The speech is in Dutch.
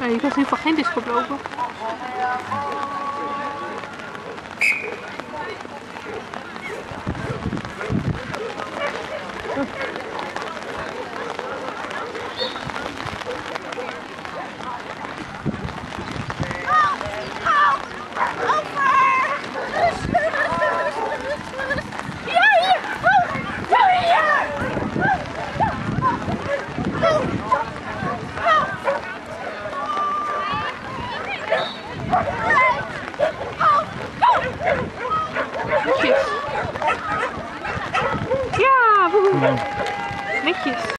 Je kan in ieder geval geen disco lopen. Netjes. Ja, woehoe. Netjes.